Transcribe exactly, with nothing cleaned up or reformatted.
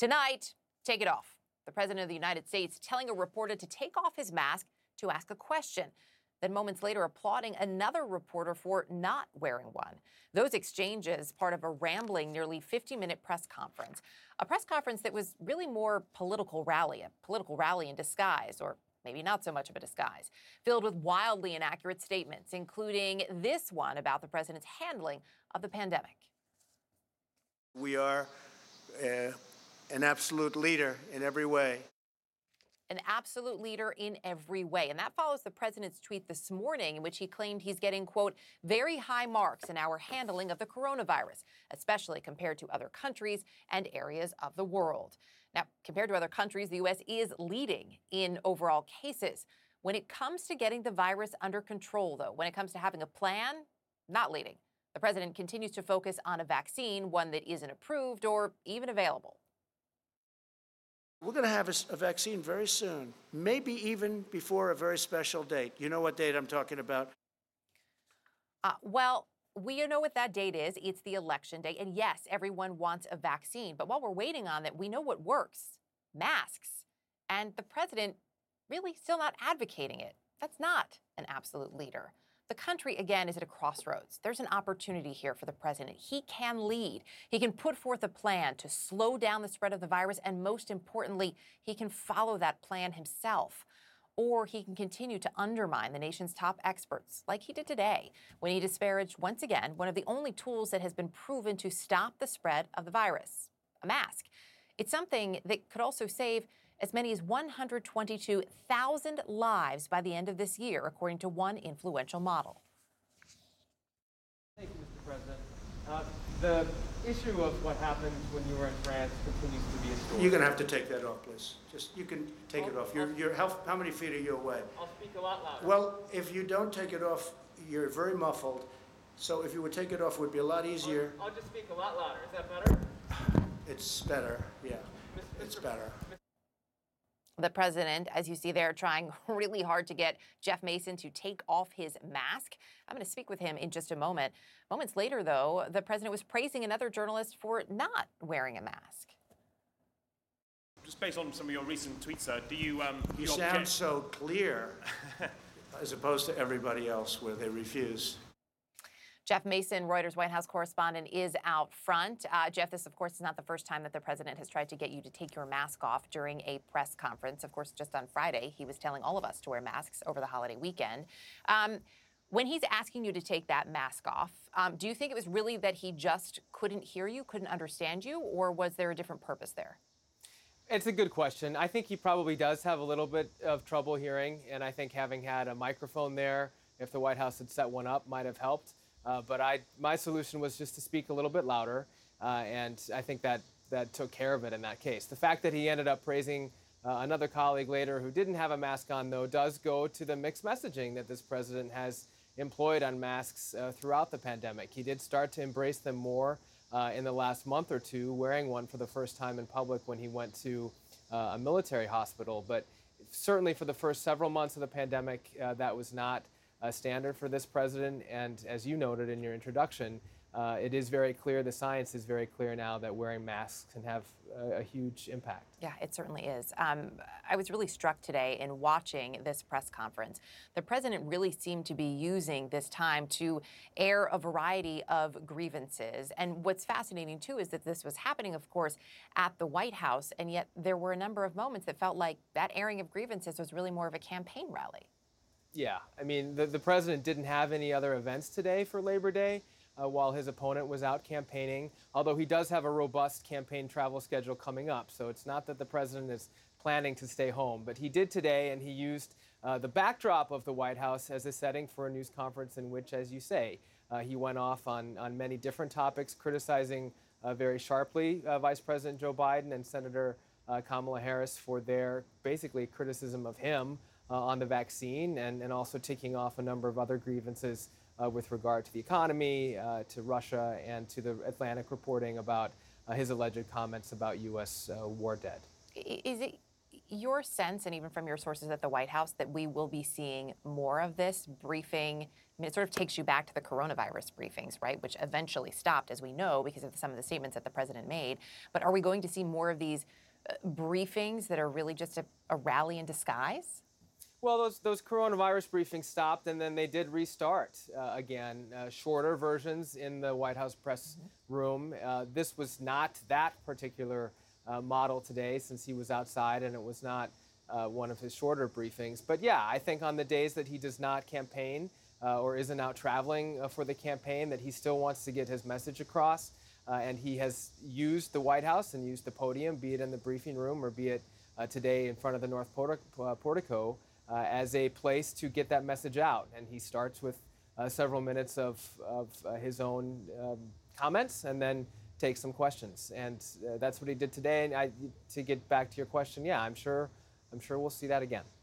Tonight, take it off. The President of the United States telling a reporter to take off his mask to ask a question. Then moments later applauding another reporter for not wearing one. Those exchanges part of a rambling nearly fifty-minute press conference. A press conference that was really more political rally, a political rally in disguise, or maybe not so much of a disguise, filled with wildly inaccurate statements, including this one about the president's handling of the pandemic. We are uh, an absolute leader in every way. An absolute leader in every way. And that follows the president's tweet this morning in which he claimed he's getting, quote, very high marks in our handling of the coronavirus, especially compared to other countries and areas of the world. Now, compared to other countries, the U S is leading in overall cases. When it comes to getting the virus under control, though, when it comes to having a plan, not leading. The president continues to focus on a vaccine, one that isn't approved or even available. We're going to have a, a vaccine very soon, maybe even before a very special date. You know what date I'm talking about? Uh, well, we know what that date is. It's the election day. And yes, everyone wants a vaccine. But while we're waiting on that, we know what works: masks. And the president really still not advocating it. That's not an absolute leader. The country, again, is at a crossroads. There's an opportunity here for the president. He can lead. He can put forth a plan to slow down the spread of the virus, and most importantly, he can follow that plan himself. Or he can continue to undermine the nation's top experts, like he did today, when he disparaged, once again, one of the only tools that has been proven to stop the spread of the virus: a mask. It's something that could also save as many as one hundred twenty-two thousand lives by the end of this year, according to one influential model. Thank you, Mister President. Uh, the issue of what happened when you were in France continues to be a story. You're going to have to take that off, please. Just, you can take I'll, it off. You're, you're, how, how many feet are you away? I'll speak a lot louder. Well, if you don't take it off, you're very muffled. So if you would take it off, it would be a lot easier. I'll, I'll just speak a lot louder. Is that better? It's better, yeah. Mister It's better. The president, as you see there, trying really hard to get Jeff Mason to take off his mask. I'm going to speak with him in just a moment. Moments later, though, the president was praising another journalist for not wearing a mask. Just based on some of your recent tweets, sir, do you... Um, you sound so clear, as opposed to everybody else where they refuse. Jeff Mason, Reuters White House correspondent, is out front. Uh, Jeff, this, of course, is not the first time that the president has tried to get you to take your mask off during a press conference. Of course, just on Friday, he was telling all of us to wear masks over the holiday weekend. Um, when he's asking you to take that mask off, um, do you think it was really that he just couldn't hear you, couldn't understand you, or was there a different purpose there? It's a good question. I think he probably does have a little bit of trouble hearing, and I think having had a microphone there, if the White House had set one up, might have helped. Uh, but I, my solution was just to speak a little bit louder, uh, and I think that, that took care of it in that case. The fact that he ended up praising uh, another colleague later who didn't have a mask on, though, does go to the mixed messaging that this president has employed on masks uh, throughout the pandemic. He did start to embrace them more uh, in the last month or two, wearing one for the first time in public when he went to uh, a military hospital. But certainly for the first several months of the pandemic, uh, that was not a standard for this president, and as you noted in your introduction, uh, it is very clear, the science is very clear now that wearing masks can have a, a huge impact. Yeah, it certainly is. Um, I was really struck today in watching this press conference. The president really seemed to be using this time to air a variety of grievances. And what's fascinating, too, is that this was happening, of course, at the White House, and yet there were a number of moments that felt like that airing of grievances was really more of a campaign rally. Yeah, I mean, the, the president didn't have any other events today for Labor Day uh, while his opponent was out campaigning, although he does have a robust campaign travel schedule coming up. So it's not that the president is planning to stay home, but he did today, and he used uh, the backdrop of the White House as a setting for a news conference in which, as you say, uh, he went off on, on many different topics, criticizing uh, very sharply uh, Vice President Joe Biden and Senator uh, Kamala Harris for their basically criticism of him Uh, on the vaccine, and, and also ticking off a number of other grievances uh, with regard to the economy, uh, to Russia, and to the Atlantic reporting about uh, his alleged comments about U S uh, war debt. Is it your sense, and even from your sources at the White House, that we will be seeing more of this briefing? I mean, it sort of takes you back to the coronavirus briefings, right, which eventually stopped, as we know, because of some of the statements that the president made. But are we going to see more of these uh, briefings that are really just a, a rally in disguise? Well, those those coronavirus briefings stopped, and then they did restart uh, again, uh, shorter versions in the White House press room. Uh, this was not that particular uh, model today, since he was outside, and it was not uh, one of his shorter briefings. But yeah, I think on the days that he does not campaign uh, or isn't out traveling uh, for the campaign, that he still wants to get his message across, uh, and he has used the White House and used the podium, be it in the briefing room or be it uh, today in front of the North Portic- uh, Portico. Uh, as a place to get that message out. And he starts with uh, several minutes of, of uh, his own um, comments and then takes some questions. And uh, that's what he did today. And I, to get back to your question, yeah, I'm sure, I'm sure we'll see that again.